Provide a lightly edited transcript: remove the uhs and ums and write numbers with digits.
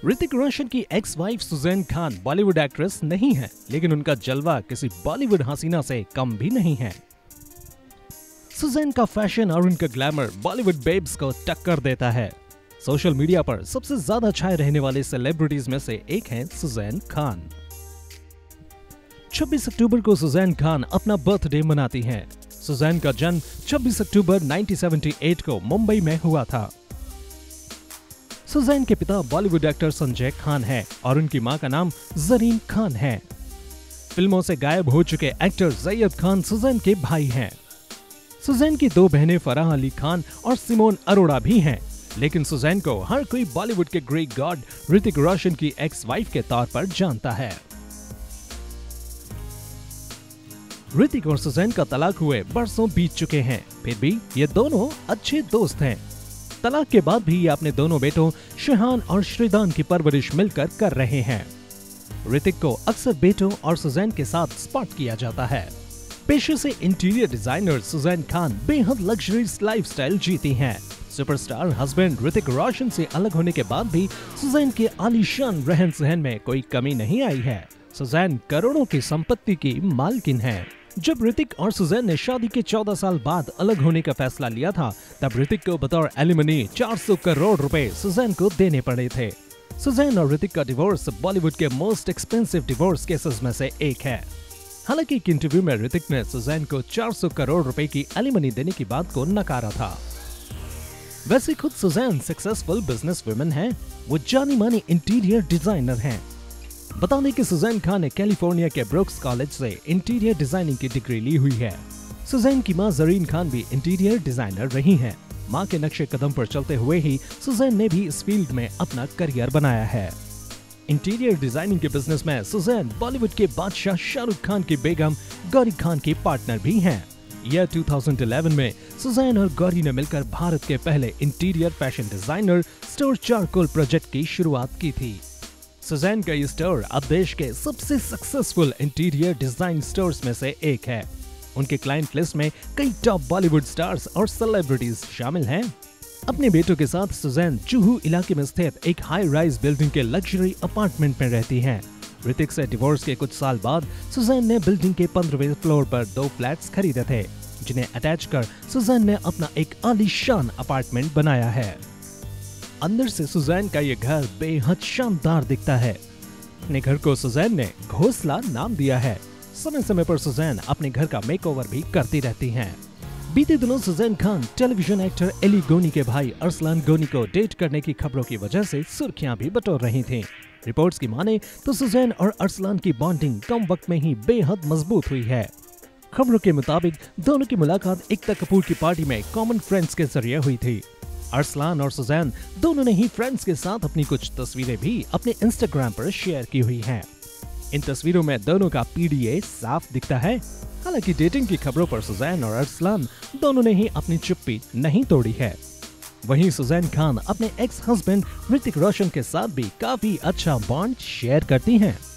ऋतिक रोशन की ex wife Sussanne Khan Bollywood actress नहीं है, लेकिन उनका जलवा किसी बॉलीवुड हसीना से कम भी नहीं है। सुजैन का फैशन और उनका ग्लैमर बॉलीवुड बेब्स को टक्कर देता है। सोशल मीडिया पर सबसे ज्यादा छाए रहने वाले सेलिब्रिटीज में से एक हैं सुजैन खान। 26 अक्टूबर को सुजैन खान अपना बर्थडे मनाती हैं। सुजैन का जन्म 26 अक्टूबर 1978 को मुंबई में हुआ था। सुजैन के पिता बॉलीवुड एक्टर संजय खान है और उनकी मां का नाम जरीन खान है। फिल्मों से गायब हो चुके एक्टर जैयद खान सुजैन के भाई हैं। सुजैन की दो बहनें फराह अली खान और सिमोन अरोड़ा भी हैं, लेकिन सुजैन को हर कोई बॉलीवुड के ग्रीक गॉड ऋतिक रोशन की एक्स वाइफ के तौर पर जानता है। ऋतिक और सुजैन का तलाक हुए बरसों बीत चुके हैं, फिर भी ये दोनों अच्छे दोस्त हैं। तलाक के बाद भी ये अपने दोनों बेटों शेहान और श्रीदान की परवरिश मिलकर कर रहे हैं। ऋतिक को अक्सर बेटों और सुजैन के साथ स्पॉट किया जाता है। पेशे से इंटीरियर डिजाइनर सुजैन खान बेहद लग्जरी लाइफस्टाइल जीती हैं। सुपरस्टार हस्बैंड ऋतिक रोशन से अलग होने के बाद भी सुजैन के आलीशान रहन सहन में कोई कमी नहीं आई है। सुजैन करोड़ों की संपत्ति की मालकिन है। जब ऋतिक और सुजैन ने शादी के 14 साल बाद अलग होने का फैसला लिया था, तब ऋतिक को बतौर एलिमनी 400 करोड़ रुपए सुजैन को देने पड़े थे। सुजैन और ऋतिक का डिवोर्स बॉलीवुड के मोस्ट एक्सपेंसिव डिवोर्स केसेस में से एक है। हालांकि एक इंटरव्यू में ऋतिक ने सुजैन को 400 करोड़ रुपए की एलिमनी देने की बात को नकारा था। वैसे खुद सुजैन सक्सेसफुल बिजनेस वुमेन है। वो जानी मानी इंटीरियर डिजाइनर हैं। बता दें कि सुजैन खान ने कैलिफोर्निया के ब्रुक्स कॉलेज से इंटीरियर डिजाइनिंग की डिग्री ली हुई है। सुजैन की मां जरीन खान भी इंटीरियर डिजाइनर रही हैं। मां के नक्शे कदम पर चलते हुए ही सुजैन ने भी इस फील्ड में अपना करियर बनाया है। इंटीरियर डिजाइनिंग के बिजनेस में सुजैन बॉलीवुड के बादशाह शाहरुख खान की बेगम गौरी खान की पार्टनर भी हैं। यह 2011 में सुजैन और गौरी ने मिलकर भारत के पहले interior fashion designer store charcoal project की शुरुआत की थी। सुजैन का ये स्टोर अब देश के सबसे सक्सेसफुल इंटीरियर डिजाइन स्टोर्स में से एक है। उनके क्लाइंट लिस्ट में कई टॉप बॉलीवुड स्टार्स और सेलिब्रिटीज शामिल हैं। अपने बेटों के साथ सुजैन जुहू इलाके में स्थित एक हाई राइज बिल्डिंग के लग्जरी अपार्टमेंट में रहती हैं। ऋतिक से डिवोर्स के कुछ साल बाद सुजैन ने बिल्डिंग के 15वें फ्लोर पर 2 फ्लैट्स खरीदे थे, जिन्हें अटैच कर सुजैन ने अपना एक आलीशान अपार्टमेंट बनाया है। अंदर से सुजैन का ये घर बेहद शानदार दिखता है। अपने घर को सुजैन ने घोंसला नाम दिया है। समय समय पर सुजैन अपने घर का मेकओवर भी करती रहती हैं। बीते दिनों सुजैन खान टेलीविजन एक्टर एली गोनी के भाई अरसलान गोनी को डेट करने की खबरों की वजह से सुर्खियां भी बटोर रही थीं। रिपोर्ट्स की माने तो सुजैन और अरसलान की बॉन्डिंग कम वक्त में ही बेहद मजबूत हुई है। खबरों के मुताबिक दोनों की मुलाकात एकता कपूर की पार्टी में कॉमन फ्रेंड्स के जरिए हुई थी। अरसलान और सुजैन दोनों ने ही फ्रेंड्स के साथ अपनी कुछ तस्वीरें भी अपने इंस्टाग्राम पर शेयर की हुई हैं। इन तस्वीरों में दोनों का पीडीए साफ दिखता है। हालांकि डेटिंग की खबरों पर सुजैन और अरसलान दोनों ने ही अपनी चुप्पी नहीं तोड़ी है। वहीं सुजैन खान अपने एक्स हस्बैंड ऋतिक रोशन के साथ भी काफी अच्छा बॉन्ड शेयर करती हैं।